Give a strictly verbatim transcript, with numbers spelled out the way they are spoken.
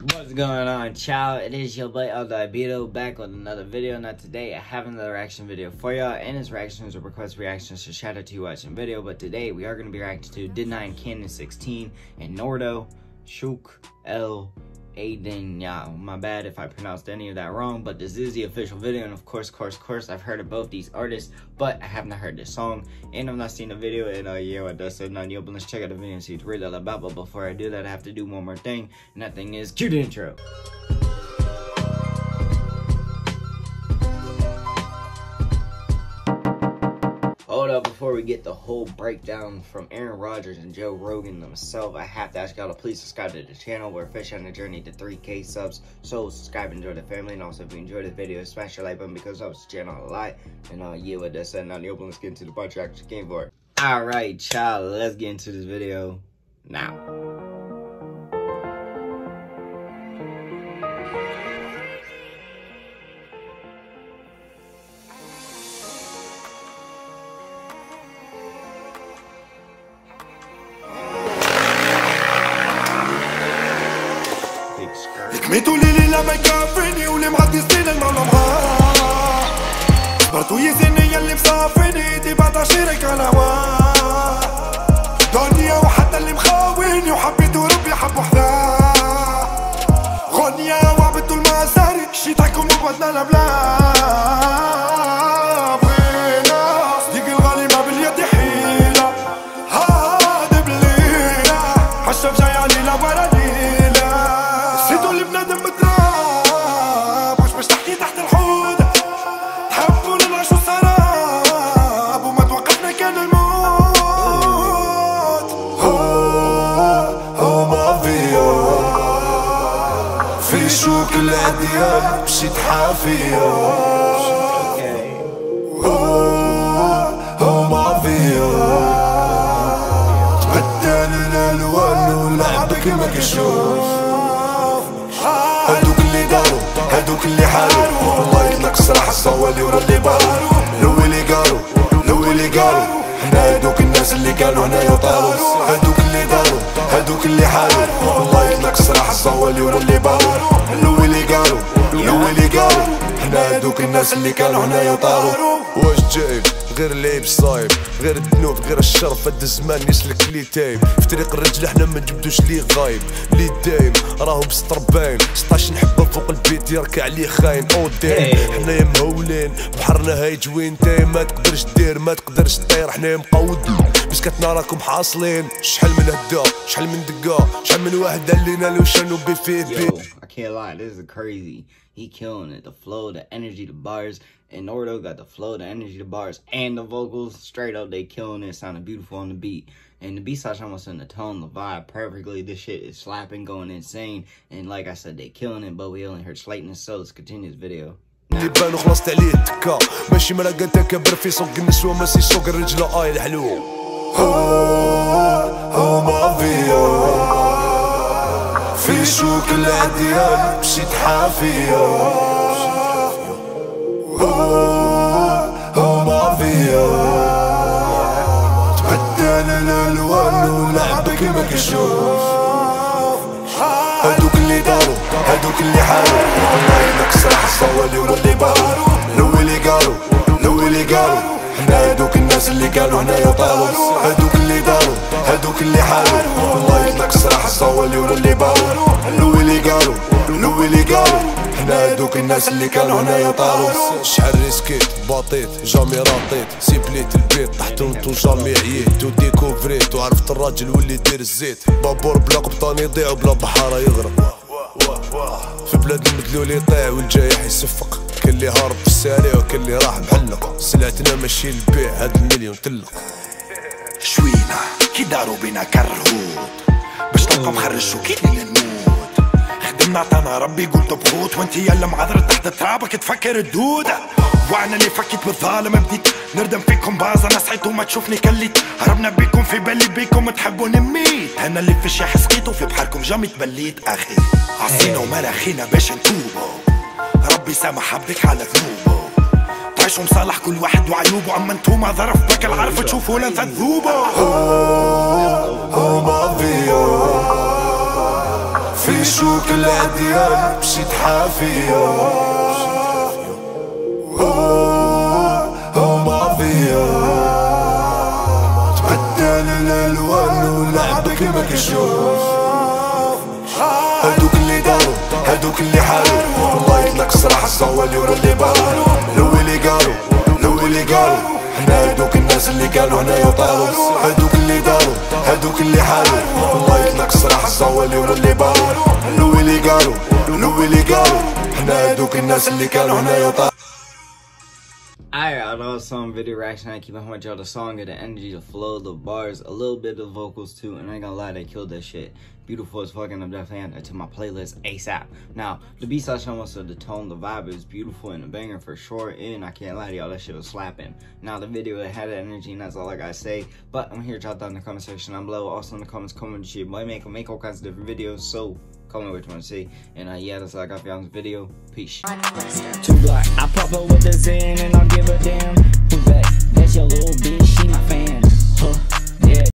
What's going on, child? It is your boy El Diabeto back with another video. Now today I have another reaction video for y'all, and this reaction is a request reactions, so shout out to you watching video. But today we are going to be reacting to Did nine Canon sixteen and Nordo Shook El Aiden. Yeah, my bad if I pronounced any of that wrong, but this is the official video, and of course, course, course, I've heard of both these artists, but I have not heard this song, and I've not seen the video, and uh, yeah, what that said, now, yo, but let's check out the video and see what it's really all about. But before I do that, I have to do one more thing, and that thing is cue the intro. Hold up, before we get the whole breakdown from Aaron Rodgers and Joe Rogan themselves, I have to ask y'all to please subscribe to the channel. We're officially on the journey to three K subs, so subscribe and enjoy the family. And also, if you enjoyed the video, smash the like button because it helps the channel a lot. And uh, yeah, with that said, now the open, let's get into the bunch I actually came for. Alright, child, let's get into this video now. ميتو ليلي لا ما يكافيني واللي معدي سنين المولى مغار برضو يزني اللي مصافيني دي بعد عشيرك على هواه دنيا وحتى اللي مخاويني وحبيتو ربي حبو حذاه غنيا وعبدتو المساري شيتاكم وبدنا الابلاب بغينا صديقي الغالي ما باليد حيلة هادي بليلة حشف جاي علينا ورا ليلة نسيتو اللي بنادم متراب واش باش تحكي تحت الحوض تحبوا نعيشو السراب وما توقفنا كان الموت هو هو مافيا في شوك العديان مشيت حافية هو هو مافيا تبدل الالوان ولعبك ما كيشوف هادوك اللي دارو هادوك اللي حارو والله يطلق صراحة الصوالي ورا اللي بارو لو اللي قالو لو اللي قالو حنا هادوك الناس اللي قالو هنايا طارو هادوك اللي دارو هادوك اللي حارو والله يطلق صراحة الصوالي ورا اللي بارو لو اللي قالو لو اللي قالو حنا هادوك الناس اللي كانوا هنايا طارو واش جايب غير اللعيب صايب غير الذنوب غير الشرف هاد الزمان يسلك لي تايب في طريق الرجل حنا ما نجبدوش ليه غايب لي دايم راهو بسطر باين ستاش نحبه فوق البيت يركع عليه خاين او دايم حنايا مهولين بحرنا هايج وين دايم ما تقدرش دير ما تقدرش طير حنايا مقودين بس كتنا راكم حاصلين شحال من هدا شحال من دقه شحال من واحد علينا لو شانو بي في بي. I can't lie, this is crazy. He killing it. The flow, the energy, the bars. And Nordo got the flow, the energy, the bars, and the vocals. Straight up, they killing it. Sounding beautiful on the beat. And the beat starts almost in the tone, the vibe perfectly. This shit is slapping, going insane. And like I said, they killing it, but we only heard Slayton, so let's continue this video. اللي بانو خلصت عليه التكا ماشي ملاقا انت كبر في سوق النسوة ماشي سوق الرجلة اي الحلو هو هو مافيا في شوك العديان مشيت حافية هو هو مافيا تبدل الالوان ولعبك ما كيشوف هادوك اللي دارو هادوك اللي حارو والله يطلق صراحة الصوالي ورا اللي بارو لو اللي قالو لو اللي قالو حنا هادوك الناس اللي كانوا هنايا طارو هادوك اللي دارو هادوك اللي حارو والله يطلق صراحة الصوالي ورا اللي بارو لو اللي قالو لو اللي قالو حنا هادوك الناس اللي كانوا هنايا طارو شحال ريسكيت باطيت جامي راطيت سيبليت البيت تحت نتو جامي عييت و ديكوفريت وعرفت الراجل واللي يدير الزيت بابور بلا قبطان يضيع وبلا بحارة يغرق في بلاد المدلول يطيع والجايح يصفق كل اللي هارب في السالي وكل اللي راح محلق سلعتنا ماشي البيع هاد المليون تلق شوينا كي داروا بينا كرهود باش تلقى مخرجو كيني للموت خدمنا عطانا ربي قلت بخوت وانتي يلا معذرة تحت ترابك تفكر الدودة وانا اللي فكيت بالظالم بديت نردم فيكم باز انا صحيت وما تشوفني كليت هربنا بيكم في بالي بيكم تحبوا نميت انا اللي في شي سقيت وفي بحركم جامي تبليت اخي عصينا ومراخينا باش نتوبو ربي سامح عبدك على ذنوبه تعيشوا مصالح كل واحد وعيوبه اما انتوما ظرف بكل عارف تشوفونا تذوبه هو مافيا في شو كل عديان مشيت حافية وما فيا تبدل الالوان ولعبك مكشوف. هادوك اللي دارو هادوك اللي حارو والله يطلق صراحة الصوالي ورا اللي بارو. لو اللي قالو لو اللي قالو حنا هادوك الناس اللي كانوا هنايا وطارو. هادوك اللي دارو هادوك اللي حارو والله يطلق صراحة الصوالي ورا اللي بارو. لو اللي قالو لو اللي قالو حنا هادوك الناس اللي كانوا هنايا وطارو. Alright, I know song video reaction. I keep on with y'all the song, the energy, the flow, the bars, a little bit of vocals too. And I ain't gonna lie, they killed that shit. Beautiful as fuck, and I'm definitely adding it to my playlist ASAP. Now, the beat slash almost the tone, the vibe is beautiful and a banger for sure. And I can't lie to y'all, that shit was slapping. Now, the video it had energy, and that's all I gotta say. But I'm here to drop down in the comment section down below. Also in the comments, comment shit. Boy, make make all kinds of different videos. So comment what you want to see. And uh, yeah, that's all I got for y'all in this video. Peace. Too black. I pop her with the Zen and I'll give a damn.